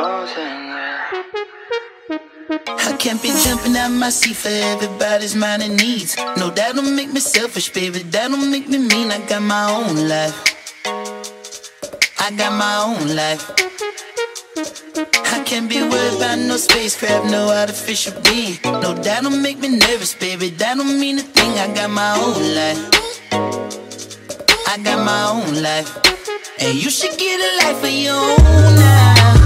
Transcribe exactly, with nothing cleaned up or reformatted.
I can't be jumping out my seat for everybody's mind and needs. No, that don't make me selfish, baby, that don't make me mean. I got my own life, I got my own life. I can't be worried about no spacecraft, no artificial being. No, that don't make me nervous, baby, that don't mean a thing. I got my own life, I got my own life. And you should get a life of your own now.